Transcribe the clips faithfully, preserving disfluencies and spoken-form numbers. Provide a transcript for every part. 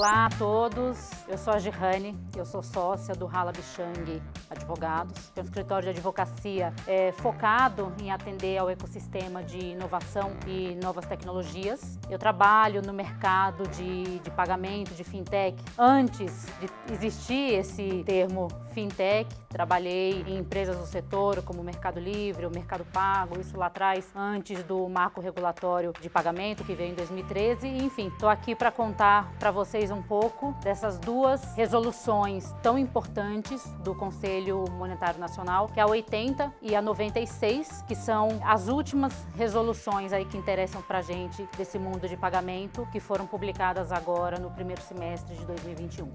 Olá a todos, eu sou a Girane, eu sou sócia do Hala Bichang Advogados. Tenho um escritório de advocacia é, focado em atender ao ecossistema de inovação e novas tecnologias. Eu trabalho no mercado de, de pagamento, de fintech. Antes de existir esse termo fintech, trabalhei em empresas do setor como o Mercado Livre, o Mercado Pago, isso lá atrás, antes do marco regulatório de pagamento que veio em dois mil e treze. Enfim, estou aqui para contar para vocês um pouco dessas duas resoluções tão importantes do Conselho Monetário Nacional, que é a oitenta e a noventa e seis, que são as últimas resoluções aí que interessam para a gente desse mundo de pagamento, que foram publicadas agora no primeiro semestre de dois mil e vinte e um.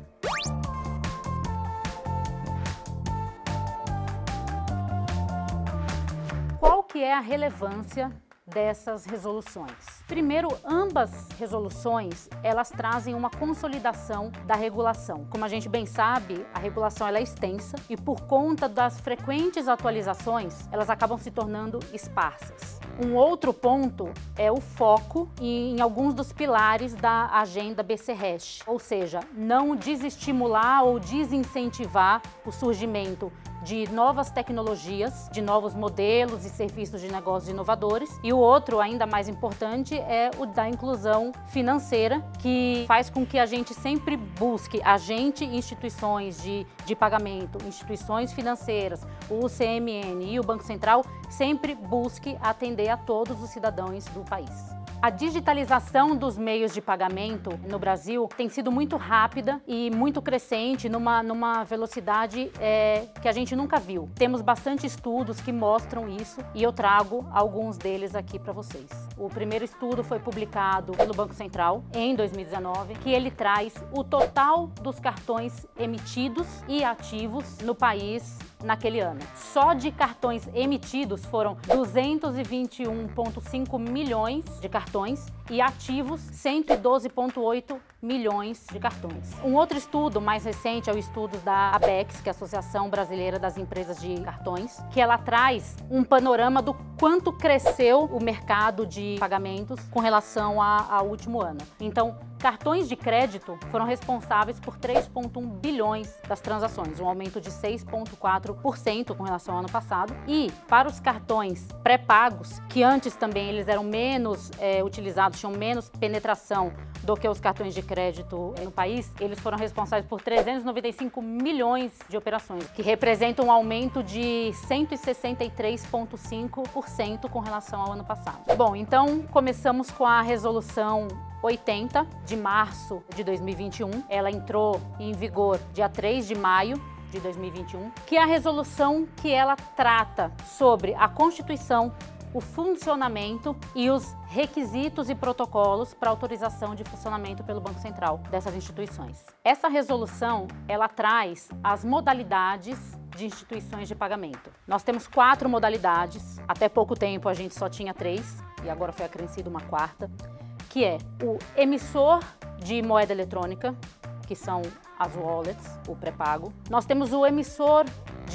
Qual que é a relevância dessas resoluções? Primeiro, ambas resoluções, elas trazem uma consolidação da regulação. Como a gente bem sabe, a regulação ela é extensa e por conta das frequentes atualizações, elas acabam se tornando esparsas. Um outro ponto é o foco em alguns dos pilares da agenda B C Hash, ou seja, não desestimular ou desincentivar o surgimento de novas tecnologias, de novos modelos e serviços de negócios inovadores. E o outro, ainda mais importante, é o da inclusão financeira, que faz com que a gente sempre busque, a gente, instituições de, de pagamento, instituições financeiras, o C M N e o Banco Central, sempre busque atender a todos os cidadãos do país. A digitalização dos meios de pagamento no Brasil tem sido muito rápida e muito crescente, numa, numa velocidade é, que a gente nunca viu. Temos bastante estudos que mostram isso e eu trago alguns deles aqui para vocês. O primeiro estudo foi publicado pelo Banco Central em dois mil e dezenove, que ele traz o total dos cartões emitidos e ativos no país naquele ano. Só de cartões emitidos foram duzentos e vinte e um vírgula cinco milhões de cartões e ativos cento e doze vírgula oito milhões de cartões. Um outro estudo mais recente é o estudo da ABECS, que é a Associação Brasileira das Empresas de Cartões, que ela traz um panorama do quanto cresceu o mercado de pagamentos com relação a, ao último ano. Então, cartões de crédito foram responsáveis por três vírgula um bilhões das transações, um aumento de seis vírgula quatro por cento com relação ao ano passado. E para os cartões pré-pagos, que antes também eles eram menos é, utilizados, tinham menos penetração do que os cartões de crédito no país, eles foram responsáveis por trezentos e noventa e cinco milhões de operações, que representam um aumento de cento e sessenta e três vírgula cinco por cento com relação ao ano passado. Bom, então começamos com a resolução oitenta de março de dois mil e vinte e um. Ela entrou em vigor dia três de maio de dois mil e vinte e um, que é a resolução que ela trata sobre a Constituição, o funcionamento e os requisitos e protocolos para autorização de funcionamento pelo Banco Central dessas instituições. Essa resolução, ela traz as modalidades de instituições de pagamento. Nós temos quatro modalidades, até pouco tempo a gente só tinha três, e agora foi acrescida uma quarta, que é o emissor de moeda eletrônica, que são as wallets, o pré-pago. Nós temos o emissor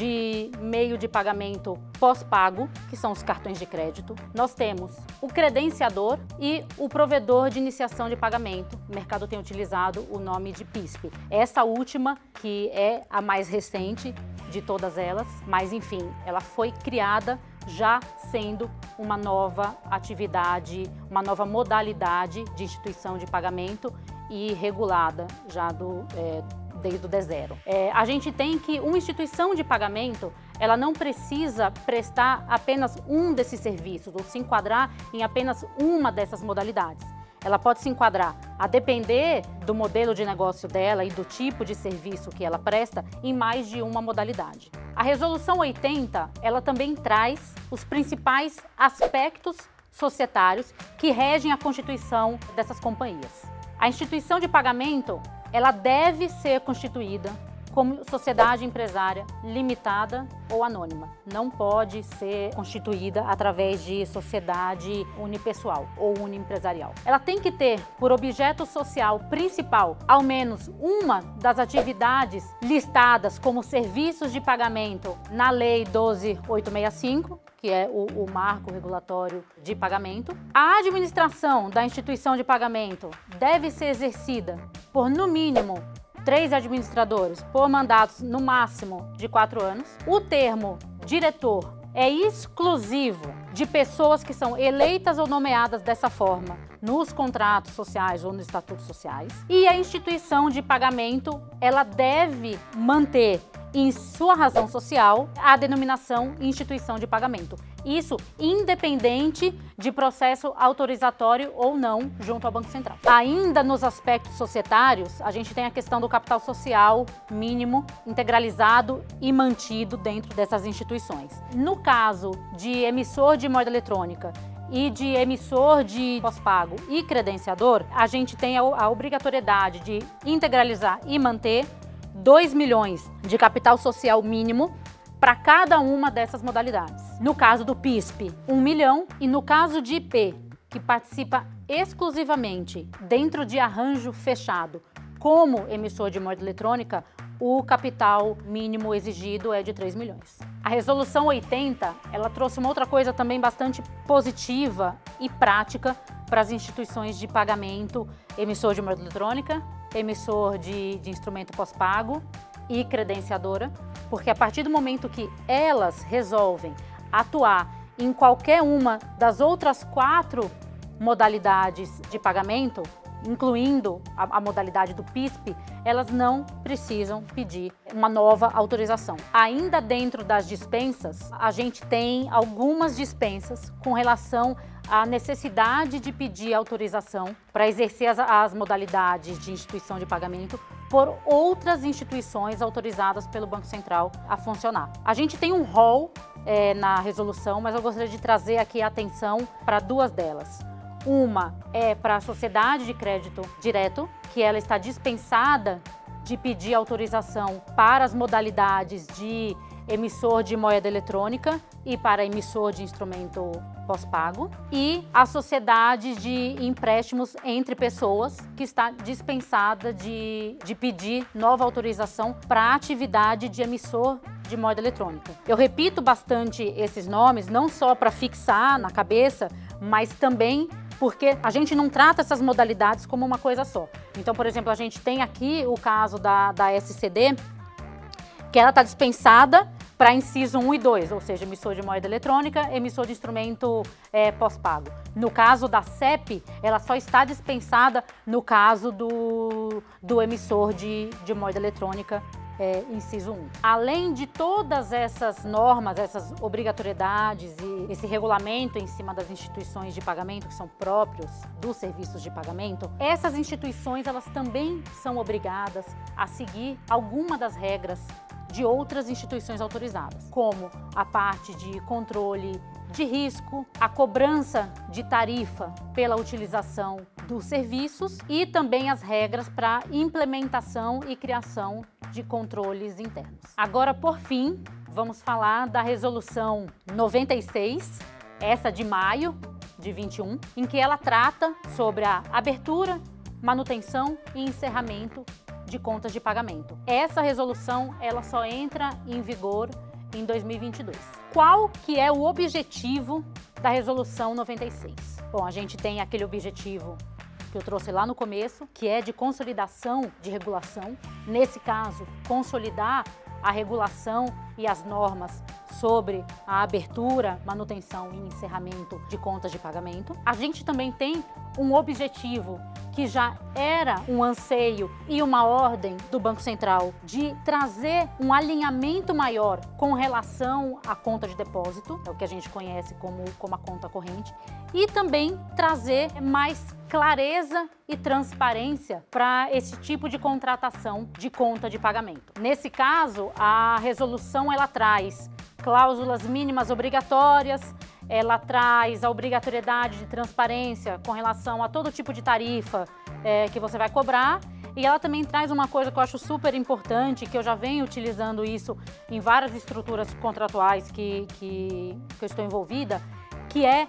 de meio de pagamento pós-pago, que são os cartões de crédito. Nós temos o credenciador e o provedor de iniciação de pagamento. O mercado tem utilizado o nome de P I S P. Essa última, que é a mais recente de todas elas, mas enfim, ela foi criada já sendo uma nova atividade, uma nova modalidade de instituição de pagamento e regulada já do, é, desde o D zero. É, a gente tem que uma instituição de pagamento, ela não precisa prestar apenas um desses serviços ou se enquadrar em apenas uma dessas modalidades. Ela pode se enquadrar, a depender do modelo de negócio dela e do tipo de serviço que ela presta, em mais de uma modalidade. A Resolução oitenta, ela também traz os principais aspectos societários que regem a constituição dessas companhias. A instituição de pagamento, ela deve ser constituída como sociedade empresária limitada ou anônima. Não pode ser constituída através de sociedade unipessoal ou uniempresarial. Ela tem que ter por objeto social principal ao menos uma das atividades listadas como serviços de pagamento na Lei doze mil oitocentos e sessenta e cinco, que é o, o marco regulatório de pagamento. A administração da instituição de pagamento deve ser exercida por no mínimo três administradores por mandatos no máximo de quatro anos. O termo diretor é exclusivo de pessoas que são eleitas ou nomeadas dessa forma nos contratos sociais ou nos estatutos sociais. E a instituição de pagamento, ela deve manter em sua razão social a denominação instituição de pagamento. Isso independente de processo autorizatório ou não junto ao Banco Central. Ainda nos aspectos societários, a gente tem a questão do capital social mínimo, integralizado e mantido dentro dessas instituições. No caso de emissor de moeda eletrônica e de emissor de pós-pago e credenciador, a gente tem a obrigatoriedade de integralizar e manter dois milhões de capital social mínimo para cada uma dessas modalidades. No caso do P I S P, um milhão, e no caso de I P, que participa exclusivamente dentro de arranjo fechado como emissor de moeda eletrônica, o capital mínimo exigido é de três milhões. A resolução oitenta, ela trouxe uma outra coisa também bastante positiva e prática para as instituições de pagamento, emissor de moeda eletrônica, emissor de, de instrumento pós-pago e credenciadora, porque a partir do momento que elas resolvem atuar em qualquer uma das outras quatro modalidades de pagamento, incluindo a, a modalidade do P I S P, elas não precisam pedir uma nova autorização. Ainda dentro das dispensas, a gente tem algumas dispensas com relação à necessidade de pedir autorização para exercer as, as modalidades de instituição de pagamento por outras instituições autorizadas pelo Banco Central a funcionar. A gente tem um rol é, na resolução, mas eu gostaria de trazer aqui a atenção para duas delas. Uma é para a sociedade de crédito direto, que ela está dispensada de pedir autorização para as modalidades de emissor de moeda eletrônica e para emissor de instrumento pós-pago, e a sociedade de empréstimos entre pessoas, que está dispensada de, de pedir nova autorização para a atividade de emissor de moeda eletrônica. Eu repito bastante esses nomes, não só para fixar na cabeça, mas também porque a gente não trata essas modalidades como uma coisa só. Então, por exemplo, a gente tem aqui o caso da, da S C D, que ela está dispensada para inciso um e dois, ou seja, emissor de moeda eletrônica, emissor de instrumento é, pós-pago. No caso da C E P, ela só está dispensada no caso do, do emissor de, de moeda eletrônica, É, inciso um. Além de todas essas normas, essas obrigatoriedades e esse regulamento em cima das instituições de pagamento que são próprios dos serviços de pagamento, essas instituições elas também são obrigadas a seguir alguma das regras de outras instituições autorizadas, como a parte de controle de risco, a cobrança de tarifa pela utilização dos serviços e também as regras para implementação e criação de controles internos. Agora, por fim, vamos falar da resolução noventa e seis, essa de maio de vinte e um, em que ela trata sobre a abertura, manutenção e encerramento de contas de pagamento. Essa resolução, ela só entra em vigor em dois mil e vinte e dois. Qual que é o objetivo da resolução noventa e seis? Bom, a gente tem aquele objetivo que eu trouxe lá no começo, que é de consolidação de regulação. Nesse caso, consolidar a regulação e as normas sobre a abertura, manutenção e encerramento de contas de pagamento. A gente também tem um objetivo que já era um anseio e uma ordem do Banco Central de trazer um alinhamento maior com relação à conta de depósito, é o que a gente conhece como, como a conta corrente, e também trazer mais clareza e transparência para esse tipo de contratação de conta de pagamento. Nesse caso, a resolução ela traz cláusulas mínimas obrigatórias, ela traz a obrigatoriedade de transparência com relação a todo tipo de tarifa é, que você vai cobrar, e ela também traz uma coisa que eu acho super importante, que eu já venho utilizando isso em várias estruturas contratuais que, que, que eu estou envolvida, que é,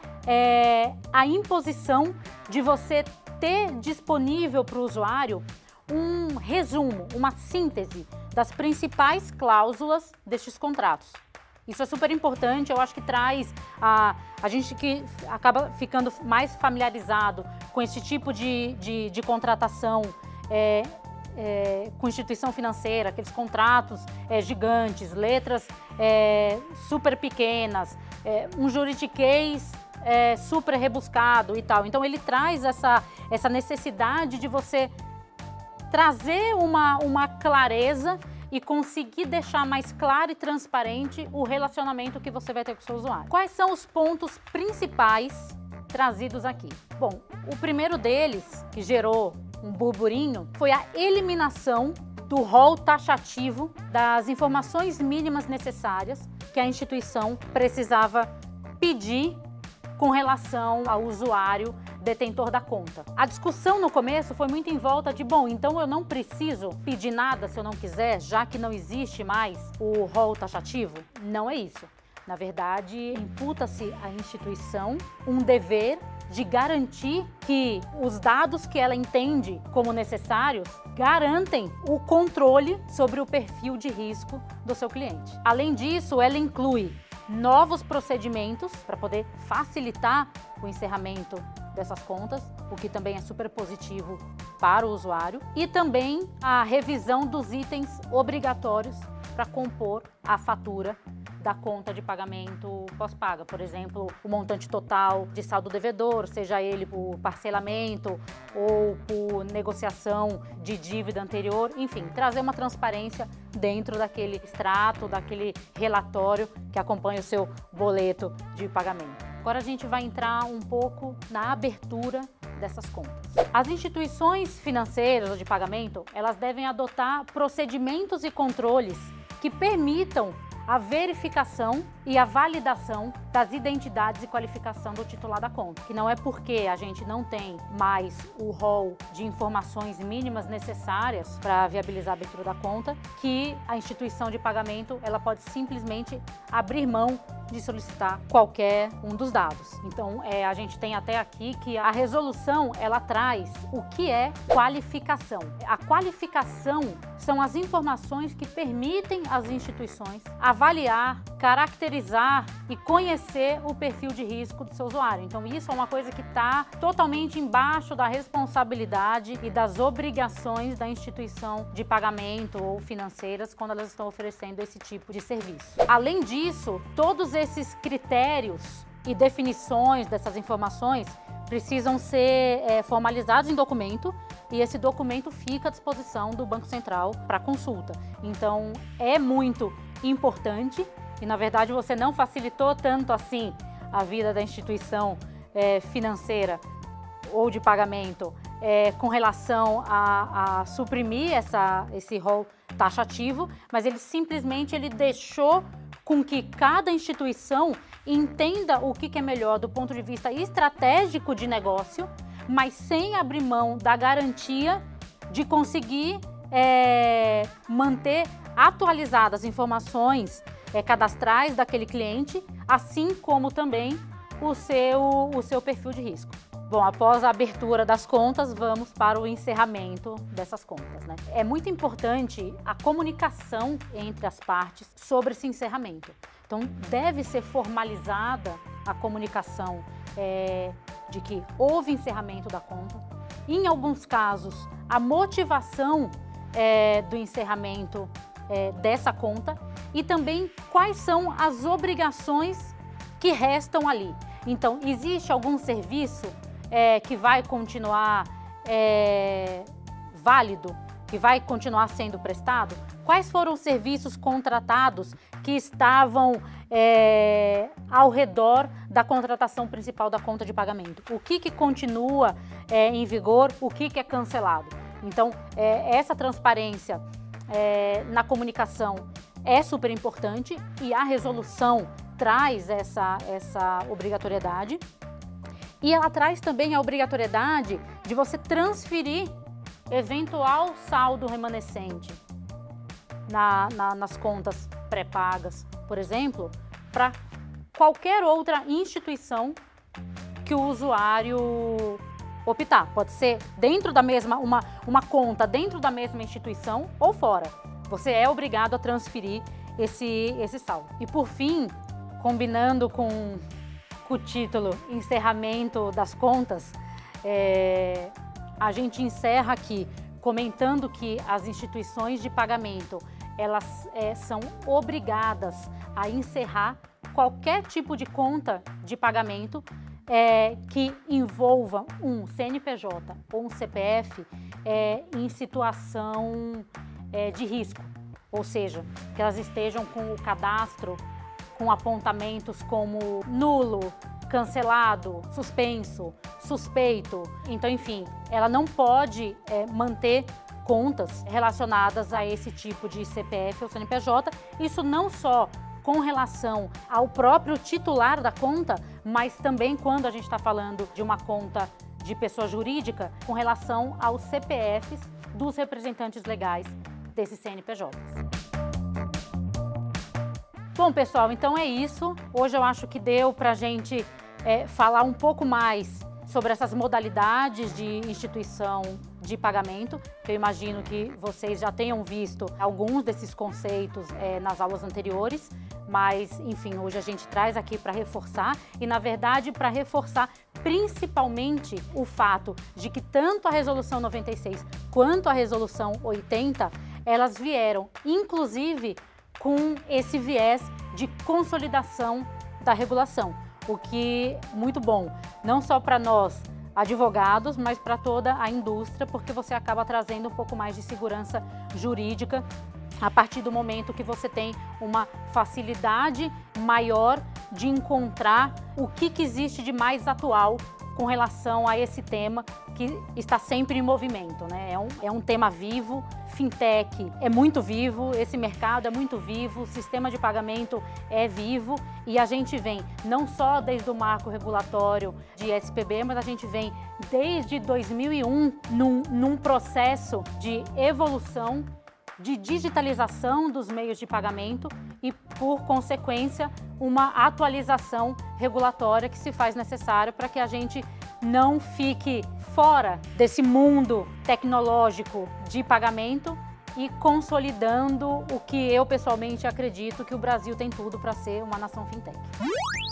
é a imposição de você ter disponível para o usuário um resumo, uma síntese das principais cláusulas destes contratos. Isso é super importante, eu acho que traz a, a gente que acaba ficando mais familiarizado com esse tipo de, de, de contratação é, é, com instituição financeira, aqueles contratos é, gigantes, letras é, super pequenas, é, um juridiquês é, super rebuscado e tal. Então ele traz essa, essa necessidade de você trazer uma, uma clareza e conseguir deixar mais claro e transparente o relacionamento que você vai ter com o seu usuário. Quais são os pontos principais trazidos aqui? Bom, o primeiro deles, que gerou um burburinho, foi a eliminação do rol taxativo das informações mínimas necessárias que a instituição precisava pedir com relação ao usuário detentor da conta. A discussão no começo foi muito em volta de, bom, então eu não preciso pedir nada se eu não quiser, já que não existe mais o rol taxativo? Não é isso. Na verdade, imputa-se à instituição um dever de garantir que os dados que ela entende como necessários garantem o controle sobre o perfil de risco do seu cliente. Além disso, ela inclui novos procedimentos para poder facilitar o encerramento dessas contas, o que também é super positivo para o usuário, e também a revisão dos itens obrigatórios para compor a fatura da conta de pagamento pós-paga. Por exemplo, o montante total de saldo devedor, seja ele por parcelamento ou por negociação de dívida anterior, enfim, trazer uma transparência dentro daquele extrato, daquele relatório que acompanha o seu boleto de pagamento. Agora a gente vai entrar um pouco na abertura dessas contas. As instituições financeiras ou de pagamento, elas devem adotar procedimentos e controles que permitam a verificação e a validação das identidades e qualificação do titular da conta. Que não é porque a gente não tem mais o rol de informações mínimas necessárias para viabilizar a abertura da conta que a instituição de pagamento ela pode simplesmente abrir mão de solicitar qualquer um dos dados. Então, é, a gente tem até aqui que a resolução ela traz o que é qualificação. A qualificação são as informações que permitem às instituições avaliar, caracterizar e conhecer o perfil de risco do seu usuário. Então isso é uma coisa que está totalmente embaixo da responsabilidade e das obrigações da instituição de pagamento ou financeiras quando elas estão oferecendo esse tipo de serviço. Além disso, todos esses critérios e definições dessas informações precisam ser é, formalizados em documento e esse documento fica à disposição do Banco Central para consulta. Então é muito importante e, na verdade, você não facilitou tanto assim a vida da instituição é, financeira ou de pagamento é, com relação a, a suprimir essa, esse rol taxativo, mas ele simplesmente ele deixou com que cada instituição entenda o que é melhor do ponto de vista estratégico de negócio, mas sem abrir mão da garantia de conseguir é, manter atualizadas as informações é, cadastrais daquele cliente, assim como também o seu, o seu perfil de risco. Bom, após a abertura das contas, vamos para o encerramento dessas contas, né? É muito importante a comunicação entre as partes sobre esse encerramento. Então, deve ser formalizada a comunicação é, de que houve encerramento da conta. Em alguns casos, a motivação é, do encerramento é, dessa conta e também quais são as obrigações que restam ali. Então, existe algum serviço É, que vai continuar é, válido, que vai continuar sendo prestado? Quais foram os serviços contratados que estavam é, ao redor da contratação principal da conta de pagamento? O que, que continua é, em vigor, o que, que é cancelado? Então, é, essa transparência é, na comunicação é super importante e a resolução traz essa, essa obrigatoriedade. E ela traz também a obrigatoriedade de você transferir eventual saldo remanescente na, na, nas contas pré-pagas, por exemplo, para qualquer outra instituição que o usuário optar. Pode ser dentro da mesma, uma, uma conta dentro da mesma instituição ou fora. Você é obrigado a transferir esse, esse saldo. E por fim, combinando com o título Encerramento das Contas, é, a gente encerra aqui comentando que as instituições de pagamento, elas é, são obrigadas a encerrar qualquer tipo de conta de pagamento é, que envolva um C N P J ou um C P F é, em situação é, de risco, ou seja, que elas estejam com o cadastro com apontamentos como nulo, cancelado, suspenso, suspeito. Então, enfim, ela não pode é, manter contas relacionadas a esse tipo de C P F ou C N P J. Isso não só com relação ao próprio titular da conta, mas também quando a gente está falando de uma conta de pessoa jurídica, com relação aos C P Fs dos representantes legais desses C N P Js. Bom, pessoal, então é isso. Hoje eu acho que deu para a gente é, falar um pouco mais sobre essas modalidades de instituição de pagamento. Eu imagino que vocês já tenham visto alguns desses conceitos é, nas aulas anteriores, mas, enfim, hoje a gente traz aqui para reforçar e, na verdade, para reforçar principalmente o fato de que tanto a Resolução noventa e seis quanto a Resolução oitenta, elas vieram, inclusive, com esse viés de consolidação da regulação, o que é muito bom, não só para nós advogados, mas para toda a indústria, porque você acaba trazendo um pouco mais de segurança jurídica a partir do momento que você tem uma facilidade maior de encontrar o que, que existe de mais atual com relação a esse tema que está sempre em movimento, né? É um, é um tema vivo, fintech é muito vivo, esse mercado é muito vivo, o sistema de pagamento é vivo e a gente vem não só desde o marco regulatório de S P B, mas a gente vem desde dois mil e um num, num processo de evolução, de digitalização dos meios de pagamento e, por consequência, uma atualização regulatória que se faz necessária para que a gente não fique fora desse mundo tecnológico de pagamento e consolidando o que eu pessoalmente acredito que o Brasil tem tudo para ser uma nação fintech.